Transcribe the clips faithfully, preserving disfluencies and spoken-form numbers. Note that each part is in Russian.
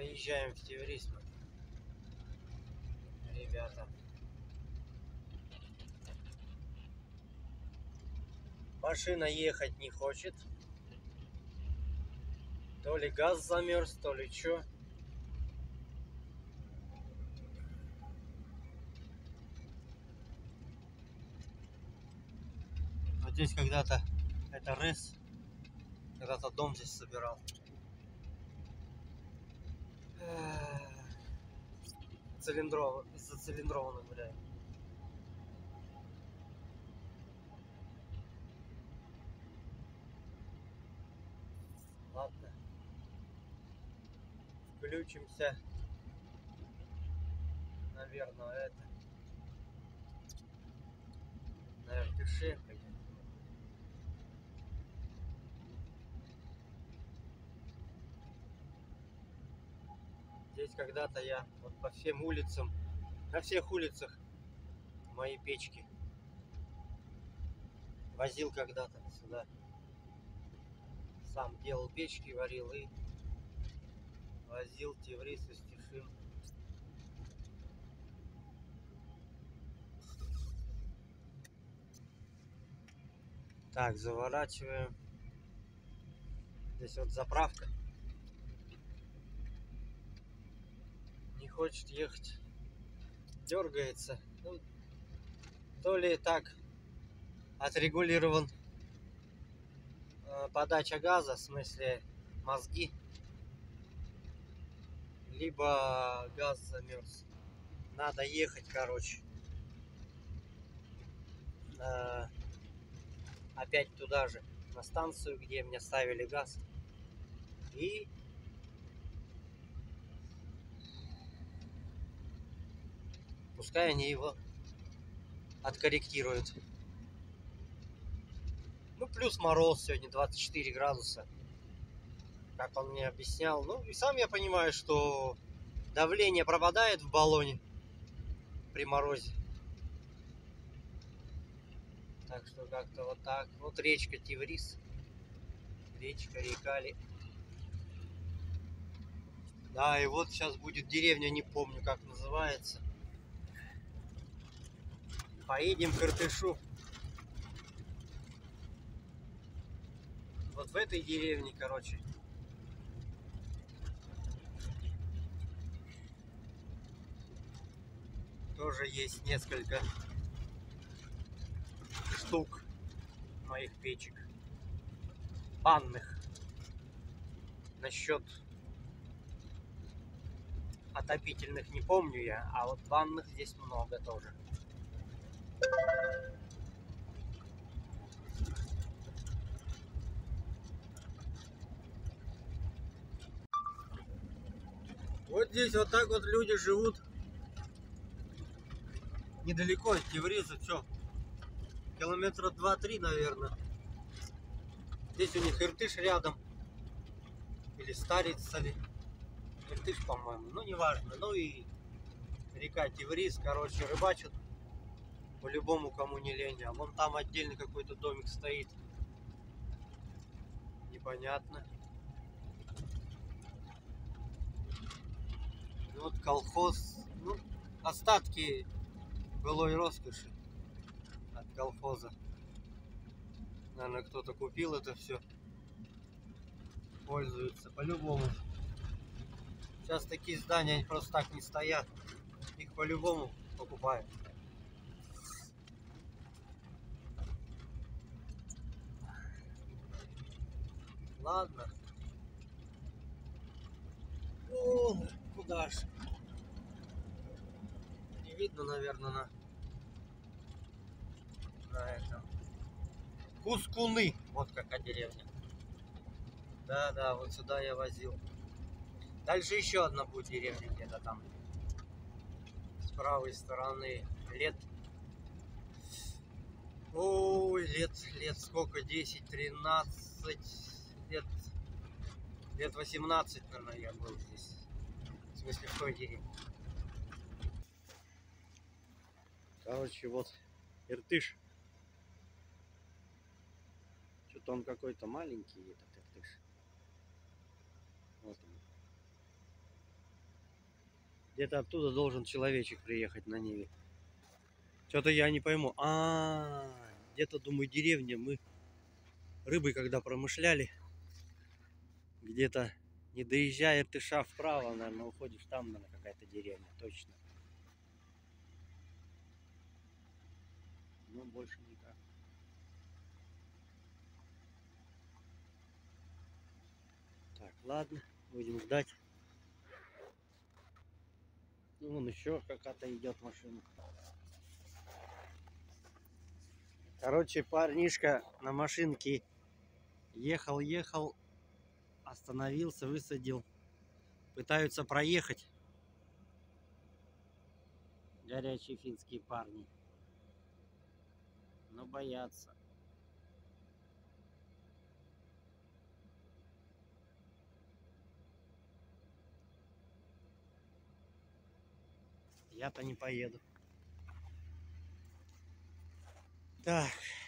Заезжаем в Теврис, ребята. Машина ехать не хочет. То ли газ замерз, то ли что. Вот здесь когда-то, это РЭС, когда-то дом здесь собирал. Цилиндров... Зацилиндрованный, блядь. Ладно. Включимся. Наверное, это. На эр тэ ше. Здесь когда-то я вот по всем улицам, на всех улицах мои печки возил когда-то сюда. Сам делал печки, варил и возил Теврис и Стишим. Так, заворачиваем. Здесь вот заправка. Не хочет ехать. Дергается. Ну, то ли так отрегулирован э, подача газа, в смысле мозги, либо газ замерз. Надо ехать, короче. Э, опять туда же, на станцию, где мне ставили газ. И пускай они его откорректируют. Ну, плюс мороз сегодня двадцать четыре градуса. Как он мне объяснял. Ну, и сам я понимаю, что давление пропадает в баллоне при морозе. Так что как-то вот так. Вот речка Теврис. Речка, река ли. Да, и вот сейчас будет деревня, не помню, как называется. Поедем к Иртышу. Вот в этой деревне, короче, тоже есть несколько штук моих печек. Банных. Насчет отопительных не помню я, а вот банных здесь много тоже. Вот здесь вот так вот люди живут. Недалеко от Тевриса, что? Километра два-три, наверное. Здесь у них Иртыш рядом. Или Старица ли. Иртыш, по-моему. Ну, неважно. Ну и река Теврис, короче, рыбачат. По-любому, кому не лень. А вон там отдельно какой-то домик стоит. Непонятно. Вот колхоз. Ну, остатки былой роскоши от колхоза. Наверное, кто-то купил это все. Пользуется по-любому. Сейчас такие здания они просто так не стоят. Их по-любому покупают. Ладно. О, куда ж? Не видно, наверное, на, на этом. Кускуны. Вот какая деревня. Да, да, вот сюда я возил. Дальше еще одна будет деревня где-то там. С правой стороны. Лет. Ой, лет, лет сколько? десять, тринадцать лет. Лет восемнадцать, наверное, я был здесь. В смысле, в той деревне. Короче, вот Иртыш. Что-то он какой-то маленький, этот Иртыш. Вот он. Где-то оттуда должен человечек приехать на Ниве. Что-то я не пойму. А, -а, -а где-то, думаю, деревня. Мы рыбой когда промышляли, где-то не доезжая Иртыша вправо, наверное, уходишь, там, наверное, какая-то деревня, точно. Но больше никак. Так, ладно, будем ждать. Ну, вон еще какая-то идет машина. Короче, парнишка на машинке ехал, ехал, остановился, высадил. Пытаются проехать. Горячие финские парни. Но боятся. Я-то не поеду. Так.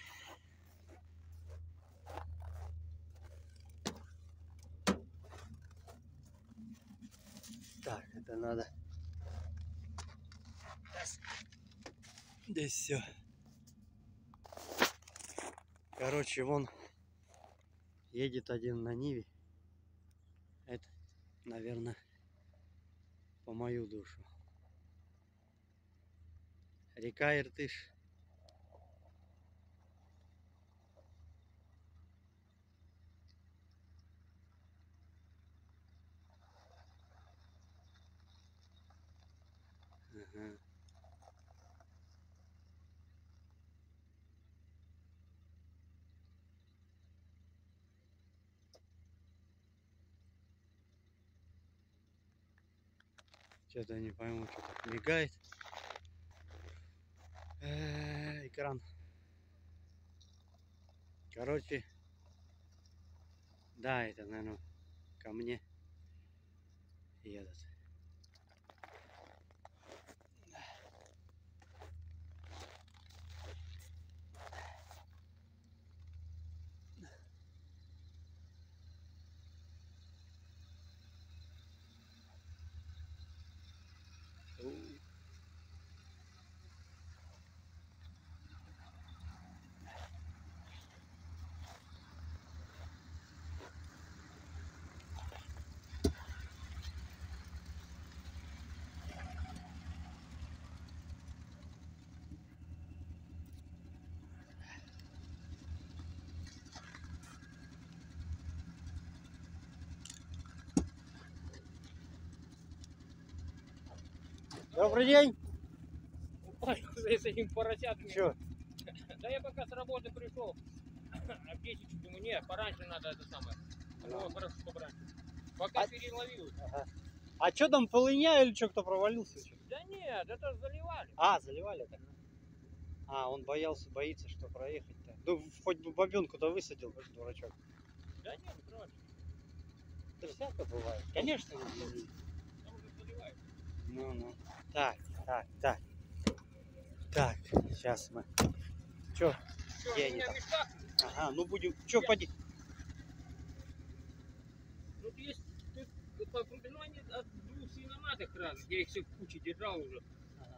Так, это надо. Здесь все. Короче, вон едет один на Ниве. Это, наверное, по мою душу. Река Иртыш. Ага. Что-то не пойму, что так мигает. Э-э, экран. Короче, да, это, наверное, ко мне едут. Добрый день. С этим поросятками. Че? Да я пока с работы пришел. А в десять, думаю, нет, пораньше надо это самое. Ну, хорошо, что раньше. Пока А... переловил. Ага. А что там, полыня или что, кто провалился? Что? Да нет, это заливали. А, заливали так? А, он боялся, боится, что проехать-то. Ну, хоть бы бабенку-то высадил, дурачок. Да нет, не трожь. Да всякое бывает. Конечно, не Там уже заливают. Ну, ну. Так, так, так. Так, сейчас мы. Че? Что, у Где они меня там? мешках? Ага, ну будем. Че, Я... поди. Тут есть, тут по глубину они от двух свиноматок разных. Я их все в куче держал уже. Ага.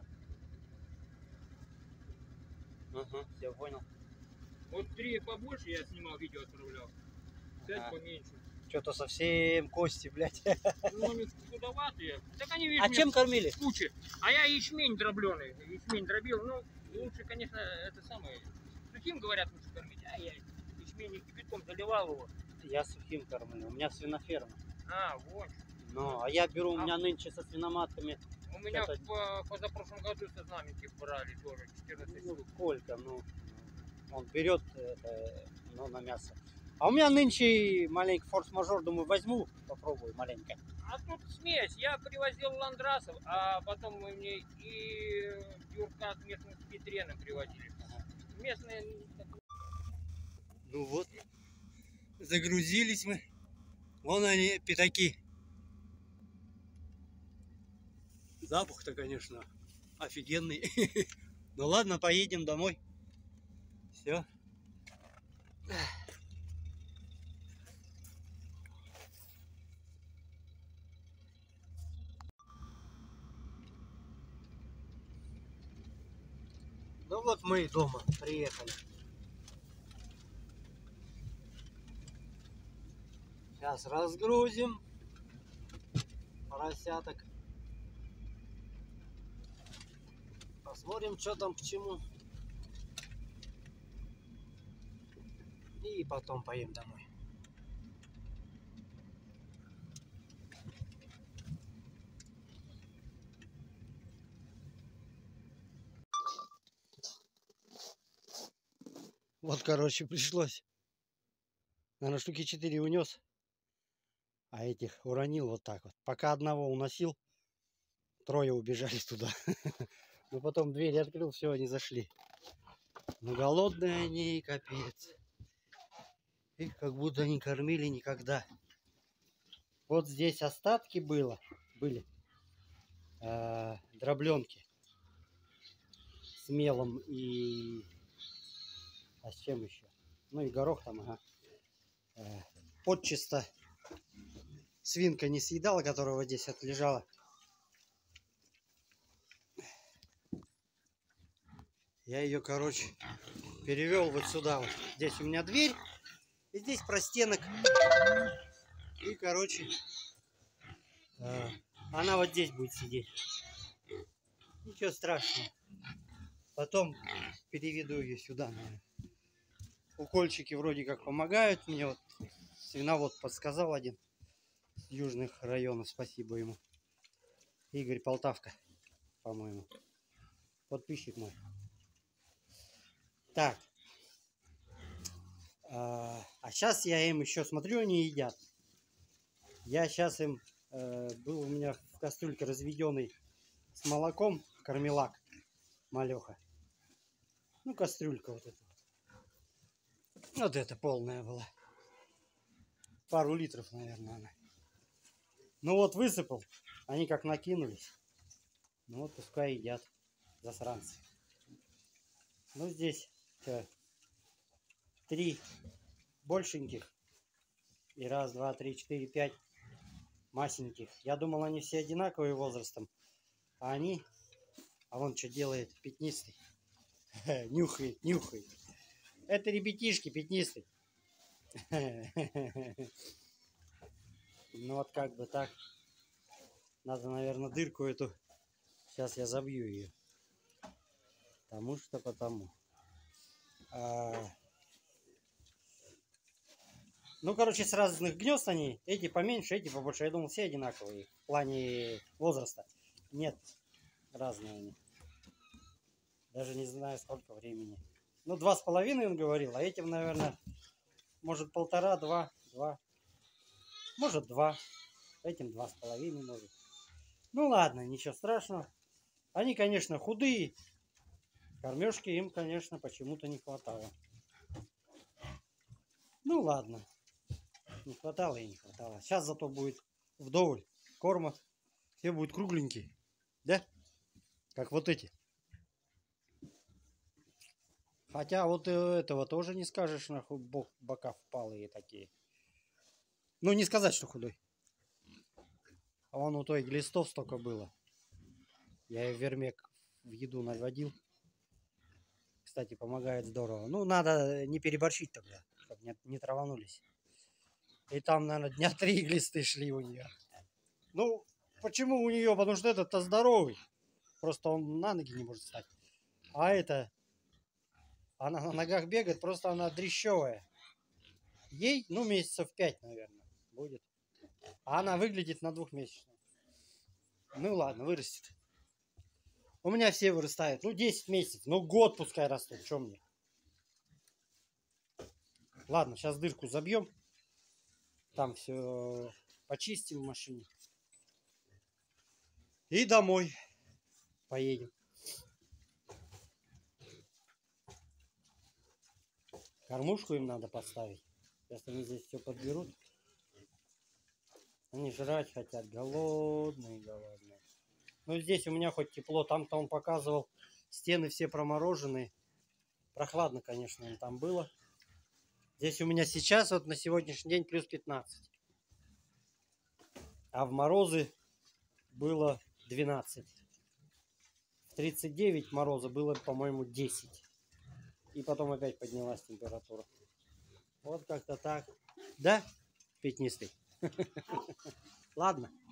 Ага, я понял. Вот три побольше я снимал, видео отправлял. Пять Ага. поменьше. Что-то совсем кости, блядь. Ну, они худоватые. Так они, видишь, А чем кормили? Куча. А я ячмень дробленый. Ячмень дробил. Ну, лучше, конечно, это самое. Сухим, говорят, лучше кормить. А я ячмень кипятком заливал его. Я сухим кормлю. У меня свиноферма. А, вот. Ну, а я беру, у А... меня нынче со свиноматками. У меня это... по позапрошлом году со знаменки брали тоже четырнадцать ну, штук. Сколько, ну. Он берет это, ну, на мясо. А у меня нынче маленький форс-мажор, думаю, возьму, попробую маленько. А тут смесь. Я привозил ландрасов, а потом мы мне и дюрка с местным петреном привозили. Ага. Местные... Ну вот, загрузились мы. Вон они, пятаки. Запах-то, конечно, офигенный. Ну ладно, поедем домой. Все. вот мы и дома приехали. Сейчас разгрузим поросяток. Посмотрим, что там к чему. И потом поедем домой. Вот, короче, пришлось. Наверное, штуки четыре унес. А этих уронил вот так вот. Пока одного уносил, трое убежали туда. Но потом дверь открыл, все, они зашли. Ну, голодные они, капец. Их как будто не кормили никогда. Вот здесь остатки было, были. Э, дробленки. С мелом и... А с чем еще? Ну и горох там, ага. Э, подчисто свинка не съедала, которого здесь отлежала. Я ее, короче, перевел вот сюда вот. Здесь у меня дверь. И здесь простенок. И, короче, э, она вот здесь будет сидеть. Ничего страшного. Потом переведу ее сюда, наверное. Укольчики вроде как помогают. Мне вот свиновод подсказал один с южных районов. Спасибо ему. Игорь Полтавка, по-моему. Подписчик мой. Так. А, а сейчас я им еще смотрю, они едят. Я сейчас им... Э, был у меня в кастрюльке разведенный с молоком кармелак. Малеха. Ну, кастрюлька вот эта. Вот это полная была. Пару литров, наверное, она. Ну вот высыпал. Они как накинулись. Ну вот пускай едят. Засранцы. Ну здесь что, три большеньких. И раз, два, три, четыре, пять масеньких. Я думал, они все одинаковые возрастом. А они... А вон что делает пятнистый. Нюхает, нюхает. Это ребятишки пятнистый. Ну вот как бы так. Надо, наверное, дырку эту. Сейчас я забью ее. Потому что потому. А... Ну, короче, с разных гнезд они. Эти поменьше, эти побольше. Я думал, все одинаковые. В плане возраста. Нет. Разные они. Даже не знаю, сколько времени. Ну, два с половиной он говорил, а этим, наверное, может полтора, два, два. Может, два. Этим два с половиной, может. Ну, ладно, ничего страшного. Они, конечно, худые. Кормежки им, конечно, почему-то не хватало. Ну, ладно. Не хватало и не хватало. Сейчас зато будет вдоволь корма. Все будут кругленькие. Да? Как вот эти. Хотя вот этого тоже не скажешь, нахуй, бок, бока впалые такие. Ну, не сказать, что худой. А вон у той глистов столько было. Я и вермек в еду наводил. Кстати, помогает здорово. Ну, надо не переборщить тогда, чтобы не, не траванулись. И там, наверное, дня три глисты шли у нее. Ну, почему у нее? Потому что этот-то здоровый. Просто он на ноги не может встать. А это... Она на ногах бегает, просто она дрещевая. Ей, ну, месяцев пять, наверное, будет. А она выглядит на двухмесячную. Ну, ладно, вырастет. У меня все вырастают. Ну, десять месяцев. Ну, год пускай растут. Что мне? Ладно, сейчас дырку забьем. Там все почистим в машине. И домой поедем. Кормушку им надо поставить. Сейчас они здесь все подберут. Они жрать хотят. Голодные, голодные. Ну, здесь у меня хоть тепло. Там-то он показывал. Стены все промороженные. Прохладно, конечно, им там было. Здесь у меня сейчас, вот на сегодняшний день, плюс пятнадцать. А в морозы было двенадцать. В тридцать девять мороза, было, по-моему, десять. И потом опять поднялась температура. Вот как-то так. Да, пятнистый? Ладно.